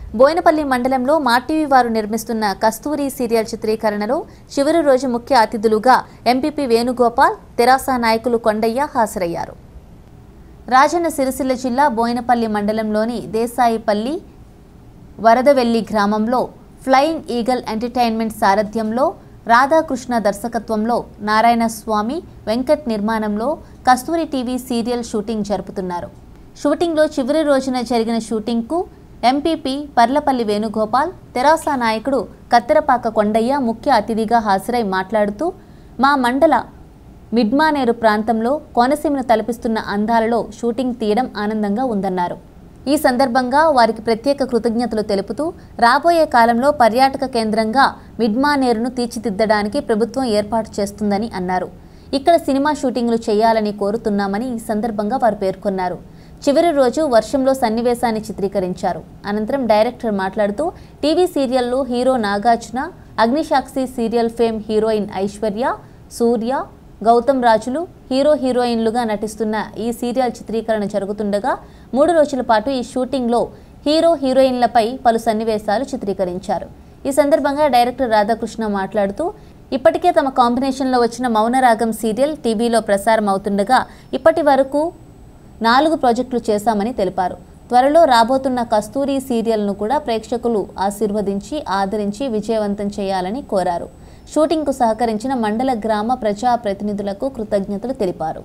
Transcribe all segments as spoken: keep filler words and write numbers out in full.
బోయినపల్లి మండలంలో మాటీవీ వారు నిర్మిస్తున్న కస్తూరి సీరియల్ చిత్రీకరణలో చివరి రోజు ముఖ్య అతిథులుగా ఎంపీపీ వేణుగోపాల్, తెరాస నాయకులు కొండయ్య హాజరయ్యారు. రాజన్న సిరిసిల్ల జిల్లా బోయినపల్లి మండలంలోని దేశాయిపల్లి వరదవెల్లి గ్రామంలో ఫ్లయింగ్ ఈగల్ ఎంటర్టైన్మెంట్ సారథ్యంలో రాధాకృష్ణ దర్శకత్వంలో నారాయణ స్వామి వెంకట్ నిర్మాణంలో కస్తూరి టీవీ సీరియల్ షూటింగ్ జరుపుతున్నారు. షూటింగ్లో చివరి రోజున జరిగిన షూటింగ్కు ఎంపీపీ పర్లపల్లి వేణుగోపాల్, తెరాస నాయకుడు కత్తెరపాక కొండయ్య ముఖ్య అతిథిగా హాజరై మాట్లాడుతూ మా మండల మిడ్మానేరు ప్రాంతంలో కోనసీమను తలపిస్తున్న అందాలలో షూటింగ్ తీయడం ఆనందంగా ఉందన్నారు. ఈ సందర్భంగా వారికి ప్రత్యేక కృతజ్ఞతలు తెలుపుతూ రాబోయే కాలంలో పర్యాటక కేంద్రంగా మిడ్మానేరును తీర్చిదిద్దడానికి ప్రభుత్వం ఏర్పాటు చేస్తుందని అన్నారు. ఇక్కడ సినిమా షూటింగ్లు చేయాలని కోరుతున్నామని ఈ సందర్భంగా వారు పేర్కొన్నారు. చివరి రోజు వర్షంలో సన్నివేశాన్ని చిత్రీకరించారు. అనంతరం డైరెక్టర్ మాట్లాడుతూ టీవీ సీరియల్లో hero Nagarjuna, Agnisakshi serial fame heroine Aishwarya, Surya, Gautham రాజులు హీరో హీరోయిన్లుగా నటిస్తున్న ఈ సీరియల్ చిత్రీకరణ జరుగుతుండగా మూడు రోజుల పాటు ఈ షూటింగ్లో హీరో హీరోయిన్లపై పలు సన్నివేశాలు చిత్రీకరించారు. ఈ సందర్భంగా డైరెక్టర్ రాధాకృష్ణ మాట్లాడుతూ ఇప్పటికే తమ కాంబినేషన్లో వచ్చిన మౌనరాగం సీరియల్ టీవీలో ప్రసారం అవుతుండగా ఇప్పటి వరకు నాలుగు ప్రాజెక్టులు చేశామని తెలిపారు. త్వరలో రాబోతున్న కస్తూరి సీరియల్ను కూడా ప్రేక్షకులు ఆశీర్వదించి ఆదరించి విజయవంతం చేయాలని కోరారు. షూటింగ్కు సహకరించిన మండల గ్రామ ప్రజా ప్రతినిధులకు కృతజ్ఞతలు తెలిపారు.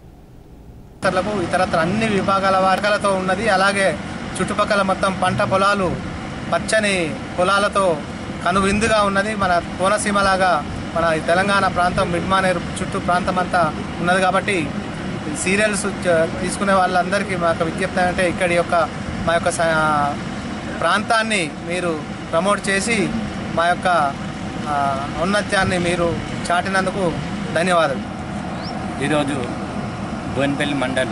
ఇతరత్ర అన్ని విభాగాల వర్గాలతో ఉన్నది. అలాగే చుట్టుపక్కల మొత్తం పంట పొలాలు పచ్చని పొలాలతో కనువిందుగా ఉన్నది. మన కోనసీమలాగా మన తెలంగాణ ప్రాంతం మిడ్మానేరు చుట్టూ ప్రాంతం అంతా ఉన్నది. కాబట్టి సీరియల్స్ తీసుకునే వాళ్ళందరికీ మా యొక్క విజ్ఞప్తి అంటే ఇక్కడి యొక్క మా యొక్క ప్రాంతాన్ని మీరు ప్రమోట్ చేసి మా యొక్క ఔన్నత్యాన్ని మీరు చాటినందుకు ధన్యవాదాలు. ఈరోజు బోయినపల్లి మండల్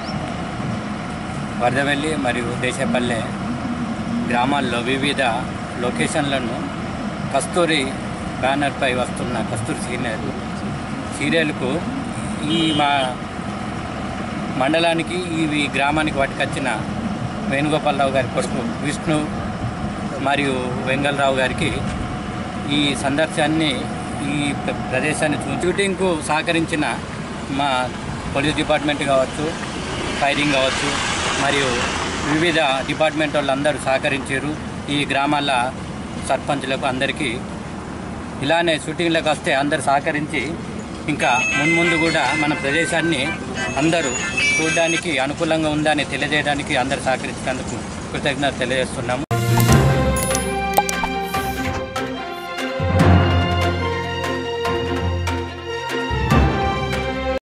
వరదవెల్లి మరియు దేశపల్లె గ్రామాల్లో వివిధ లొకేషన్లను కస్తూరి బ్యానర్పై వస్తున్న కస్తూరి సీరియల్ సీరియల్కు ఈ మా మండలానికి ఈ గ్రామానికి పట్టుకొచ్చిన వేణుగోపాలరావు గారి కొడుకు విష్ణు మరియు వెంగళరావు గారికి ఈ సందర్శనాన్ని ఈ ప్రదేశాన్ని షూటింగ్కు సహకరించిన మా పోలీస్ డిపార్ట్మెంట్ కావచ్చు, ఫైరింగ్ కావచ్చు మరియు వివిధ డిపార్ట్మెంట్ వాళ్ళందరూ సహకరించారు. ఈ గ్రామాల సర్పంచ్లకు అందరికీ ఇలానే షూటింగ్లకు వస్తే అందరు సహకరించి ఇంకా మున్ముందు కూడా మన ప్రదేశాన్ని అందరూ చూడడానికి అనుకూలంగా ఉందని తెలియజేయడానికి అందరూ సహకరించినందుకు కృతజ్ఞత తెలియజేస్తున్నాము.